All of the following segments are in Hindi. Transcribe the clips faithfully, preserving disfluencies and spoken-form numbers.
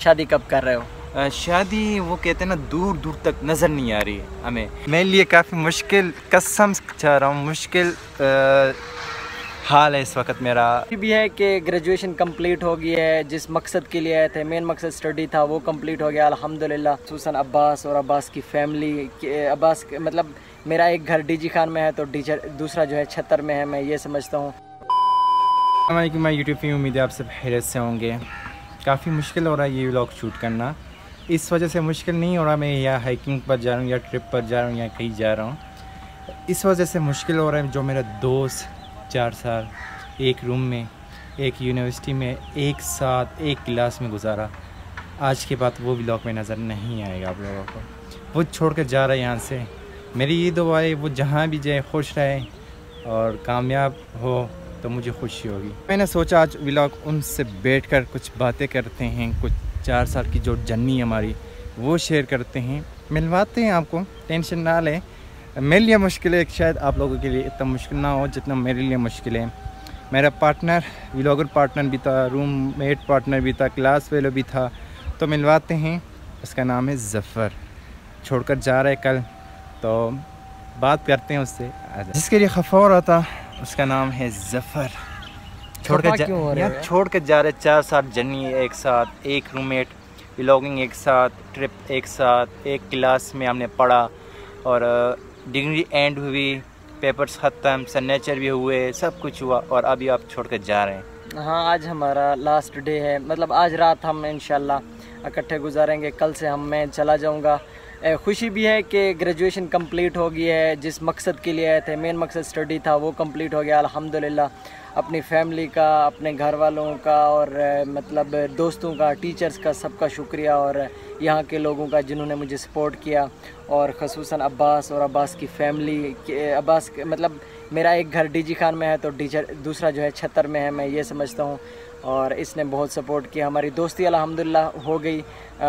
शादी कब कर रहे हो? आ, शादी वो कहते हैं ना दूर दूर तक नज़र नहीं आ रही है हमें। मेरे लिए काफ़ी मुश्किल, कसम चाह रहा हूँ, मुश्किल आ, हाल है इस वक्त मेरा। ये भी है कि ग्रेजुएशन कंप्लीट हो गई है, जिस मकसद के लिए आए थे, मेन मकसद स्टडी था, वो कंप्लीट हो गया अल्हम्दुलिल्लाह। खुसूसन अब्बास और अब्बास की फैमिली, अब्बास मतलब मेरा एक घर डीजी खान में है तो डीजर दूसरा जो है छत्तर में है, मैं ये समझता हूँ। हमारी मैं यूट्यूब पे उम्मीद है आप सब खैरियत से होंगे। काफ़ी मुश्किल हो रहा है ये व्लॉग शूट करना, इस वजह से मुश्किल नहीं हो रहा मैं या हाइकिंग पर जा रहा हूँ या ट्रिप पर जा रहा हूँ या कहीं जा रहा हूँ, इस वजह से मुश्किल हो रहा है। जो मेरा दोस्त चार साल एक रूम में, एक यूनिवर्सिटी में, एक साथ एक क्लास में गुजारा, आज के बाद वो व्लॉग में नज़र नहीं आएगा आप लोगों को। वो छोड़ कर जा रहा है यहाँ से। मेरी ये दुआ है वो जहाँ भी जाए खुश रहे और कामयाब हो तो मुझे खुशी होगी। मैंने सोचा आज व्लॉग उनसे बैठकर कुछ बातें करते हैं, कुछ चार साल की जो जर्नी हमारी वो शेयर करते हैं, मिलवाते हैं आपको। टेंशन ना लें, मेरे लिए मुश्किल है, शायद आप लोगों के लिए इतना मुश्किल ना हो जितना मेरे लिए मुश्किल है। मेरा पार्टनर व्लॉगर पार्टनर भी था, रूममेट पार्टनर भी था, क्लास फेलो भी था, तो मिलवाते हैं। उसका नाम है ज़फ़र, छोड़कर जा रहा है कल, तो बात करते हैं उससे। जिसके लिए खफा हो रहा था उसका नाम है ज़फ़र। छोड़ कर जा यार छोड़ कर जा रहे चार साल जर्नी एक साथ, एक रूममेट, व्लॉगिंग एक साथ, ट्रिप एक साथ, एक क्लास में हमने पढ़ा और डिग्री एंड हुई, पेपर्स ख़त्म, सिग्नेचर भी हुए, सब कुछ हुआ और अभी आप छोड़ कर जा रहे हैं। हाँ, आज हमारा लास्ट डे है, मतलब आज रात हम इंशाल्लाह इकट्ठे गुजारेंगे, कल से हम मैं चला जाऊँगा। खुशी भी है कि ग्रेजुएशन कंप्लीट हो गई है, जिस मकसद के लिए आए थे, मेन मकसद स्टडी था, वो कंप्लीट हो गया अल्हम्दुलिल्लाह। अपनी फैमिली का, अपने घर वालों का और मतलब दोस्तों का, टीचर्स का, सबका शुक्रिया और यहाँ के लोगों का जिन्होंने मुझे सपोर्ट किया, और ख़ुसूसन अब्बास और अब्बास की फैमिली। अब्बास मतलब मेरा एक घर डीजी खान में है तो डीजर दूसरा जो है छत्तर में है, मैं ये समझता हूँ, और इसने बहुत सपोर्ट किया। हमारी दोस्ती अल्हम्दुलिल्लाह हो गई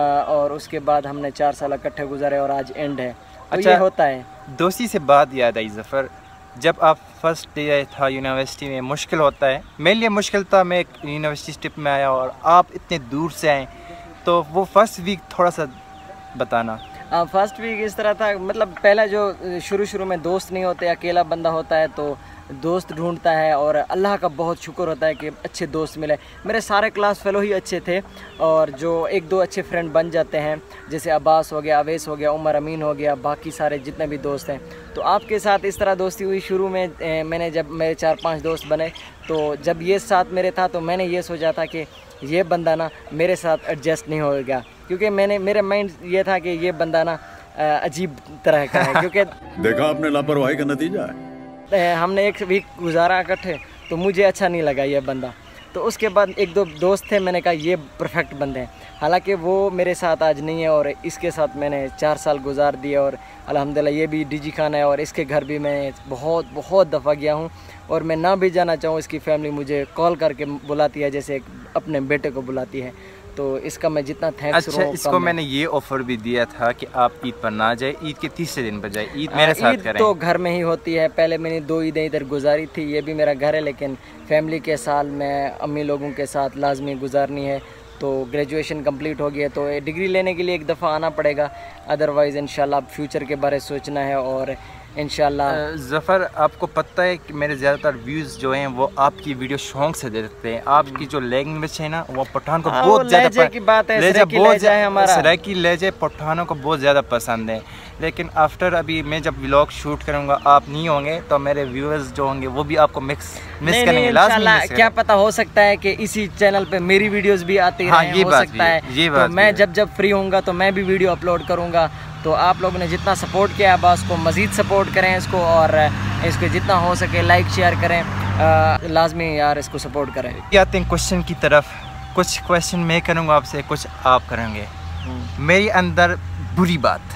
और उसके बाद हमने चार साल इकट्ठे गुजारे और आज एंड है। तो अच्छा, ये होता है। दोस्ती से बात याद आई ज़फ़र, जब आप फर्स्ट डे था यूनिवर्सिटी में, मुश्किल होता है, मेरे लिए मुश्किल था। मैं एक यूनिवर्सिटी ट्रिप में आया और आप इतने दूर से आए, तो वो फर्स्ट वीक थोड़ा सा बताना। हाँ, फर्स्ट वीक इस तरह था, मतलब पहला जो शुरू शुरू में दोस्त नहीं होते, अकेला बंदा होता है तो दोस्त ढूंढता है, और अल्लाह का बहुत शुक्र होता है कि अच्छे दोस्त मिले। मेरे सारे क्लास फेलो ही अच्छे थे और जो एक दो अच्छे फ्रेंड बन जाते हैं, जैसे अब्बास हो गया, अवैस हो गया, उमर अमीन हो गया, बाकी सारे जितने भी दोस्त हैं। तो आपके साथ इस तरह दोस्ती हुई शुरू में। ए, मैंने जब मेरे चार पांच दोस्त बने, तो जब ये साथ मेरे था तो मैंने ये सोचा था कि ये बंदा ना मेरे साथ एडजस्ट नहीं होगा, क्योंकि मैंने मेरे माइंड ये था कि ये बंदा ना अजीब तरह का है, क्योंकि देखा आपने लापरवाही का नतीजा है। हमने एक वीक गुजारा इकट्ठे, तो मुझे अच्छा नहीं लगा ये बंदा। तो उसके बाद एक दो दोस्त थे, मैंने कहा ये परफेक्ट बंदे हैं। हालांकि वो मेरे साथ आज नहीं है और इसके साथ मैंने चार साल गुजार दिए और अल्हम्दुलिल्लाह ये भी डीजी खान है और इसके घर भी मैं बहुत बहुत दफ़ा गया हूँ, और मैं ना भी जाना चाहूँ इसकी फैमिली मुझे कॉल करके बुलाती है, जैसे अपने बेटे को बुलाती है। तो इसका मैं जितना थैंक्स। अच्छा, इसको मैंने ये ऑफर भी दिया था कि आप ईद पर ना जाए, ईद के तीसरे दिन पर जाए, ईद मेरे साथ करें। तो घर में ही होती है, पहले मैंने दो ईदें इधर गुजारी थी, ये भी मेरा घर है, लेकिन फैमिली के साल में अम्मी लोगों के साथ लाजमी गुजारनी है। तो ग्रेजुएशन कंप्लीट हो गया तो डिग्री लेने के लिए एक दफ़ा आना पड़ेगा, अदरवाइज़ इंशाल्लाह फ्यूचर के बारे सोचना है। और इंशाल्लाह ज़फ़र, आपको पता है कि मेरे ज़्यादातर व्यूज़ जो हैं वो आपकी वीडियो शौक से देते हैं। आपकी जो लैंग्वेज है ना वो पठान को बहुत ज़्यादा की बात है, सराइकी लहजे पठानों को बहुत ज़्यादा पसंद है। लेकिन आफ्टर अभी मैं जब व्लॉग शूट करूँगा, आप नहीं होंगे तो मेरे व्यूअर्स जो होंगे वो भी आपको मिक्स मिस करेंगे। लाजमी क्या पता, हो सकता है कि इसी चैनल पे मेरी वीडियोस भी आती हाँ, रहें, ये हो बात सकता है। ये तो बात मैं जब जब फ्री होऊंगा तो मैं भी वीडियो अपलोड करूँगा। तो आप लोगों ने जितना सपोर्ट किया है अब्बास को, मज़ीद सपोर्ट करें इसको, और इसको जितना हो सके लाइक शेयर करें, लाजमी यार इसको सपोर्ट करें। आते हैं क्वेश्चन की तरफ। कुछ क्वेश्चन मैं करूँगा आपसे, कुछ आप करेंगे। मेरे अंदर बुरी बात।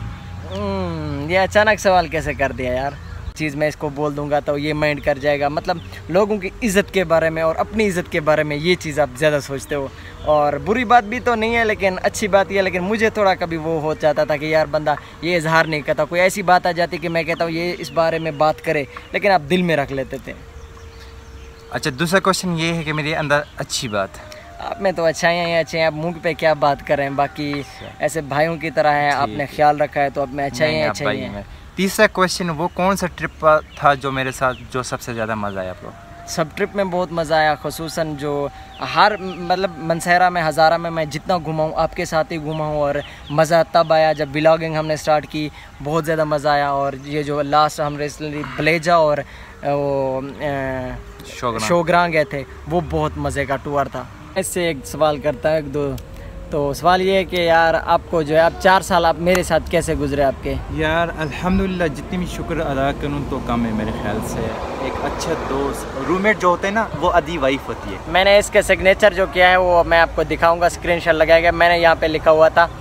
ये अचानक सवाल कैसे कर दिया यार। चीज़ मैं इसको बोल दूंगा तो ये माइंड कर जाएगा, मतलब लोगों की इज़्ज़त के बारे में और अपनी इज़्ज़त के बारे में ये चीज़ आप ज़्यादा सोचते हो। और बुरी बात भी तो नहीं है, लेकिन अच्छी बात ये है, लेकिन मुझे थोड़ा कभी वो हो जाता था कि यार बंदा ये इजहार नहीं करता, कोई ऐसी बात आ जाती कि मैं कहता हूँ ये इस बारे में बात करे, लेकिन आप दिल में रख लेते थे। अच्छा, दूसरा क्वेश्चन ये है कि मेरे अंदर अच्छी बात आप में तो अच्छाई ही अच्छे हैं, आप मुंह पे क्या बात करें, बाकी ऐसे भाइयों की तरह है, आपने ख्याल रखा है तो अब मैं अच्छा ही अच्छा ही है। तीसरा क्वेश्चन, वो कौन सा ट्रिप था जो मेरे साथ जो सबसे ज़्यादा मज़ा आया आपको? सब ट्रिप में बहुत मज़ा आया, खुसूसन जो हर मतलब मनसेरा में, हज़ारा में मैं जितना घुमा हूँ आपके साथ ही घुमा हूँ, और मज़ा तब आया जब व्लॉगिंग हमने स्टार्ट की, बहुत ज़्यादा मज़ा आया। और ये जो लास्ट हम रिसेंटली बलेजा और वो शोगरां गए थे, वो बहुत मज़े का टूर था। इससे एक सवाल करता है एक दो, तो सवाल ये है कि यार आपको जो है, आप चार साल आप मेरे साथ कैसे गुजरे आपके? यार अल्हम्दुलिल्लाह, जितनी भी शुक्र अदा करूँ तो कम है मेरे ख्याल से। एक अच्छा दोस्त, रूममेट जो होते हैं ना, वो आधी वाइफ होती है। मैंने इसके सिग्नेचर जो किया है वो मैं आपको दिखाऊंगा, स्क्रीनशॉट लगाएगा। मैंने यहाँ पे लिखा हुआ था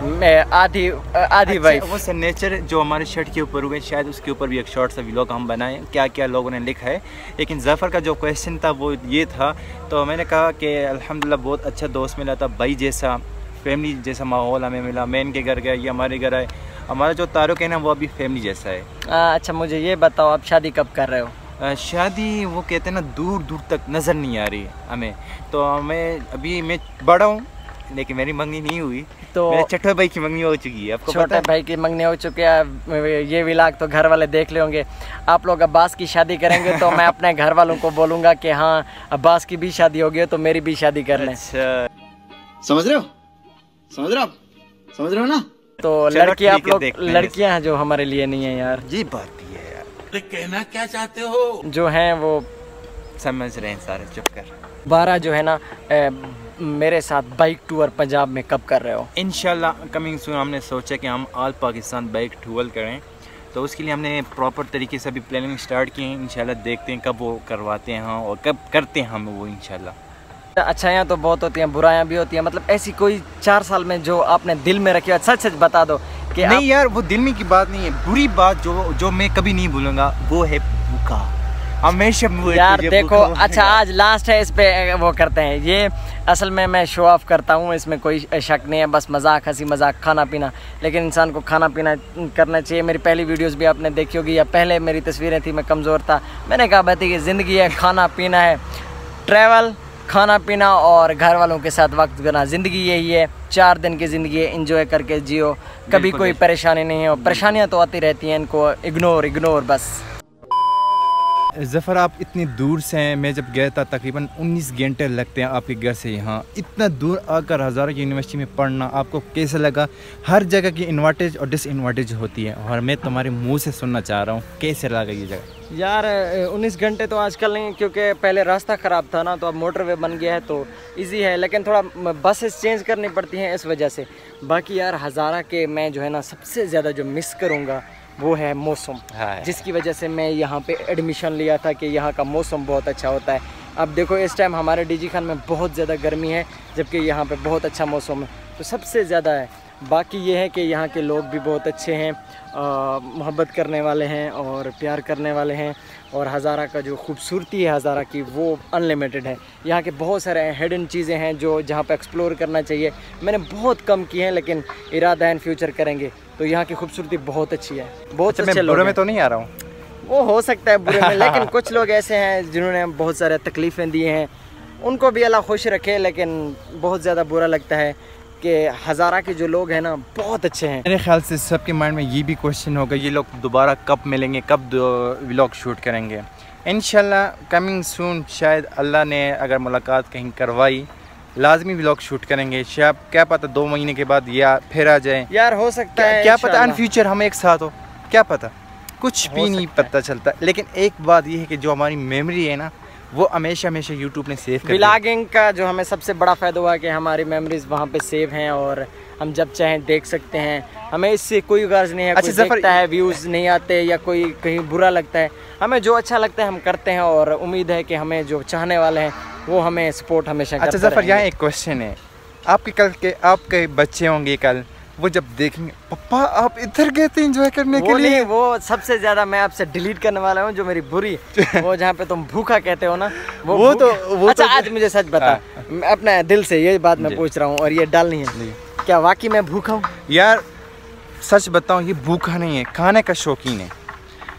आधी आधी अच्छा, वाइफ। वो सिग्नेचर जो हमारे शर्ट के ऊपर हुए, शायद उसके ऊपर भी एक शॉर्ट सा व्लॉग हम बनाएं, क्या क्या लोगों ने लिखा है। लेकिन ज़फ़र का जो क्वेश्चन था वो ये था, तो मैंने कहा कि अल्हम्दुलिल्लाह बहुत अच्छा दोस्त मिला था, भाई जैसा, फैमिली जैसा माहौल हमें मिला। मैं इनके घर गया, ये हमारे घर आए। हमारा जो तारुक है ना, वो अभी फैमिली जैसा है। आ, अच्छा मुझे ये बताओ, आप शादी कब कर रहे हो? आ, शादी वो कहते हैं ना, दूर दूर तक नज़र नहीं आ रही हमें। तो हमें अभी मैं बड़ा हूँ, लेकिन मेरी मंगनी नहीं हुई। तो मेरे छोटे भाई की मंगनी हो चुकी है, आपको छोटे भाई की मंगनी हो चुकी है। ये व्लॉग तो घर वाले देख ले होंगे। आप लोग अब्बास की शादी करेंगे तो मैं अपने घर वालों को बोलूँगा कि हाँ अब्बास की भी शादी होगी तो मेरी भी शादी कर लें। अच्छा, समझ रहे हो समझ रहे हो आप समझ रहे हो ना? तो लड़कियाँ आप लोग, लड़कियाँ हैं जो हमारे लिए नहीं है यार। ये बात भी है यार। अरे कहना क्या चाहते हो? जो हैं वो समझ रहे हैं सारे, चुप कर। बारह जो है ना ए, मेरे साथ बाइक टूर पंजाब में कब कर रहे हो? इंशाल्लाह कमिंग सून। हमने सोचा कि हम ऑल पाकिस्तान बाइक टूर करें, तो उसके लिए हमने प्रॉपर तरीके से अभी प्लानिंग स्टार्ट की है। इंशाल्लाह देखते हैं कब वो करवाते हैं हाँ, और कब करते हैं हम वो इंशाल्लाह। अच्छाइयाँ तो बहुत होती हैं, बुराइयाँ भी होती हैं। मतलब ऐसी कोई चार साल में जो आपने दिल में रखी हो, सच सच बता दो कि नहीं आप... यार, वो दिल में की बात नहीं है। बुरी बात जो जो मैं कभी नहीं भूलूंगा वो है भूखा, हमेशा यार देखो। अच्छा आज लास्ट है, इस पे वो करते हैं। ये असल में मैं शो ऑफ करता हूँ, इसमें कोई शक नहीं है, बस मजाक, हंसी मजाक, खाना पीना। लेकिन इंसान को खाना पीना करना चाहिए। मेरी पहली वीडियोस भी आपने देखी होगी, या पहले मेरी तस्वीरें थी, मैं कमज़ोर था। मैंने कहा बात है कि ज़िंदगी है, खाना पीना है, ट्रैवल, खाना पीना और घर वालों के साथ वक्त गुजारना। ज़िंदगी यही है, चार दिन की ज़िंदगी है, इंजॉय करके जियो। कभी कोई परेशानी नहीं है, और परेशानियाँ तो आती रहती हैं, इनको इग्नोर इग्नोर बस। ज़फ़र आप इतनी दूर से हैं, मैं जब गया था तकरीबन उन्नीस घंटे लगते हैं आपके घर से यहाँ। इतना दूर आकर हज़ारा की यूनिवर्सिटी में पढ़ना आपको कैसा लगा? हर जगह की इन्वाटेज और डिसइन्वाटेज होती है, और मैं तुम्हारे मुंह से सुनना चाह रहा हूँ, कैसे लगा ये जगह? यार उन्नीस घंटे तो आजकल नहीं, क्योंकि पहले रास्ता ख़राब था ना, तो अब मोटरवे बन गया है तो इजी है। लेकिन थोड़ा बसेस चेंज करनी पड़ती हैं इस वजह से। बाकी यार हज़ारा के मैं जो है ना सबसे ज़्यादा जो मिस करूँगा वो है मौसम, जिसकी वजह से मैं यहाँ पे एडमिशन लिया था कि यहाँ का मौसम बहुत अच्छा होता है। अब देखो इस टाइम हमारे डीजी खान में बहुत ज़्यादा गर्मी है, जबकि यहाँ पे बहुत अच्छा मौसम है, तो सबसे ज़्यादा है। बाकी ये है कि यहाँ के लोग भी बहुत अच्छे हैं, मोहब्बत करने वाले हैं और प्यार करने वाले हैं। और हज़ारा का जो खूबसूरती है हज़ारा की, वो अनलिमिटेड है। यहाँ के बहुत सारे हिडन चीज़ें हैं जो जहाँ पे एक्सप्लोर करना चाहिए। मैंने बहुत कम की हैं, लेकिन इरादा है इन फ्यूचर करेंगे। तो यहाँ की खूबसूरती बहुत अच्छी है, बहुत अच्छा, अच्छे लोग बुरे में हैं। तो नहीं आ रहा हूँ, वो हो सकता है बुरे में, लेकिन कुछ लोग ऐसे हैं जिन्होंने बहुत सारे तकलीफ़ें दी हैं, उनको भी अल्लाह खुश रखे। लेकिन बहुत ज़्यादा बुरा लगता है कि हज़ारा के जो लोग हैं ना बहुत अच्छे हैं। मेरे ख्याल से सबके माइंड में ये भी क्वेश्चन होगा, ये लोग दोबारा कब मिलेंगे, कब व्लॉग शूट करेंगे? इंशाल्लाह कमिंग सून। शायद अल्लाह ने अगर मुलाकात कहीं करवाई, लाजमी व्लॉग शूट करेंगे। शायद क्या पता दो महीने के बाद या फिर आ जाए यार, हो सकता है, क्या पता इन फ्यूचर हम एक साथ हो, क्या पता, कुछ भी नहीं पता चलता। लेकिन एक बात ये है कि जो हमारी मेमोरी है ना, वो हमेशा हमेशा यूट्यूब ने सेव कर। व्लॉगिंग का जो हमें सबसे बड़ा फ़ायदा हुआ कि हमारी मेमोरीज वहाँ पे सेव हैं और हम जब चाहें देख सकते हैं। हमें इससे कोई गर्ज नहीं है, अच्छा, कोई देखता है व्यूज़ नहीं आते या कोई कहीं बुरा लगता है। हमें जो अच्छा लगता है हम करते हैं, और उम्मीद है कि हमें जो चाहने वाले हैं वो हमें सपोर्ट हमेशा करते रहेंगे। अच्छा ज़फ़र, यहाँ एक क्वेश्चन है, आपके कल के आपके बच्चे होंगे कल, वो जब देखेंगे पापा आप इधर गए थे एंजॉय करने के लिए, वो सबसे ज्यादा मैं आपसे डिलीट करने वाला हूँ जो मेरी बुरी वो जहाँ पे तुम भूखा कहते हो ना, वो, वो तो वो अच्छा तो, आज मुझे सच बता, अपने दिल से ये बात मैं पूछ रहा हूँ और ये डालनी है, क्या वाकई मैं भूखा हूँ? यार सच बताऊँ, ये भूखा नहीं है, खाने का शौकीन है।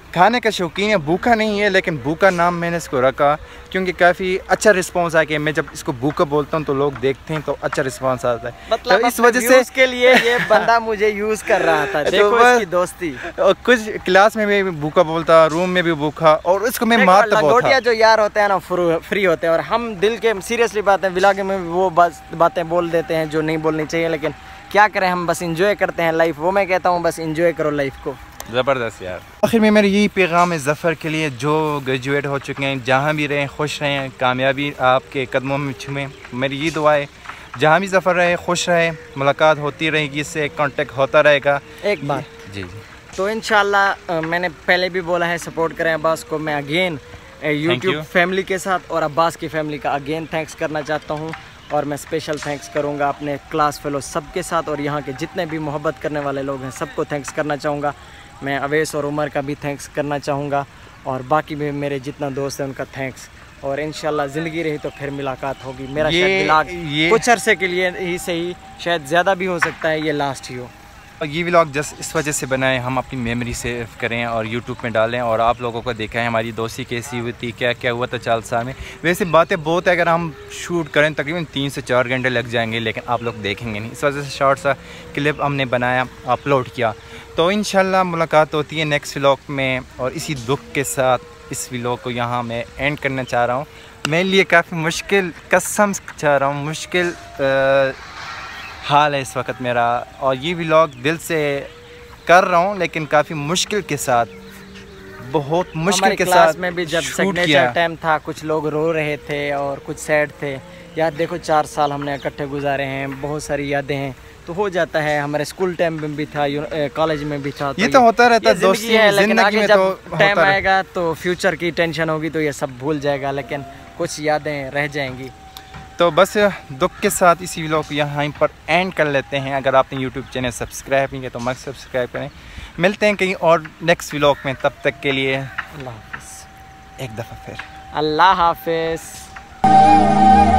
खाने का शौकीन है, भूखा नहीं है, लेकिन भूखा नाम मैंने इसको रखा क्योंकि काफ़ी अच्छा रिस्पांस आ गया। मैं जब इसको भूखा बोलता हूँ तो लोग देखते हैं तो अच्छा रिस्पांस आता है। मतलब तो इस वजह से उसके लिए ये बंदा मुझे यूज़ कर रहा था। देखो तो इसकी दोस्ती। और कुछ क्लास में भी भूखा बोलता, रूम में भी भूखा, और इसको मैं मारता बहुत था। जो यार होते हैं ना फ्री होते हैं, और हम दिल के सीरियसली बातें व्लॉग में वो बातें बोल देते हैं जो नहीं बोलनी चाहिए, लेकिन क्या करें, हम बस इंजॉय करते हैं लाइफ। वो मैं कहता हूँ बस इंजॉय करो लाइफ को। ज़बरदस्त यार। आखिर में मेरा यही पैगाम है ज़फ़र के लिए, जो ग्रेजुएट हो चुके हैं, जहाँ भी रहें खुश रहें, कामयाबी आपके कदमों में छुए। मेरी ये दुआ है जहाँ भी ज़फ़र रहे खुश रहे, मुलाकात होती रहेगी, इससे कांटेक्ट होता रहेगा। एक बार जी जी तो इंशाल्लाह मैंने पहले भी बोला है, सपोर्ट करें अब्बास को। मैं अगेन यूट्यूब फैमिली के साथ और अब्बास की फैमिली का अगेन थैंक्स करना चाहता हूँ, और मैं स्पेशल थैंक्स करूँगा अपने क्लास फेलो सबके साथ, और यहाँ के जितने भी मोहब्बत करने वाले लोग हैं सबको थैंक्स करना चाहूँगा। मैं अवेश और उमर का भी थैंक्स करना चाहूँगा, और बाकी भी मेरे जितना दोस्त हैं उनका थैंक्स। और इंशाल्लाह ज़िंदगी रही तो फिर मुलाकात होगी। मेरा शायद व्लॉग कुछ अरसे के लिए ही सही, शायद ज़्यादा भी हो सकता है ये लास्ट ही हो। और ये व्लॉग जस्ट इस वजह से बनाए हम अपनी मेमोरी सेव करें और यूट्यूब में डालें, और आप लोगों को देखा है हमारी दोस्ती कैसी हुई थी, क्या क्या हुआ था चार साल में। वैसे बातें बहुत है, अगर हम शूट करें तकरीबन तीन से चार घंटे लग जाएंगे, लेकिन आप लोग देखेंगे नहीं। इस वजह से शॉर्ट सा क्लिप हमने बनाया, अपलोड किया। तो इंशाल्लाह मुलाकात होती है नेक्स्ट व्लॉग में, और इसी दुख के साथ इस व्लॉग को यहाँ मैं एंड करना चाह रहा हूँ। मेरे लिए काफ़ी मुश्किल, कसम चाह रहा हूँ, मुश्किल आ, हाल है इस वक्त मेरा, और ये व्लॉग दिल से कर रहा हूँ, लेकिन काफ़ी मुश्किल के साथ, बहुत मुश्किल के साथ में भी जब सिग्नेचर टाइम था कुछ लोग रो रहे थे और कुछ सैड थे। यार देखो चार साल हमने इकट्ठे गुजारे हैं, बहुत सारी यादें हैं, तो हो जाता है। हमारे स्कूल टाइम में भी था, कॉलेज में भी था, तो ये तो होता रहता है दोस्ती है। में, लेकिन आगे में जब तो टाइम आएगा तो फ्यूचर की टेंशन होगी तो ये सब भूल जाएगा, लेकिन कुछ यादें रह जाएंगी। तो बस दुख के साथ इसी व्लॉग को यहाँ पर एंड कर लेते हैं। अगर आपने यूट्यूब चैनल सब्सक्राइब नहीं किया तो मस्त सब्सक्राइब करें। मिलते हैं कहीं और नेक्स्ट व्लॉग में, तब तक के लिए अल्लाह हाफ़िज़। एक दफ़ा फिर अल्लाह हाफ़िज़।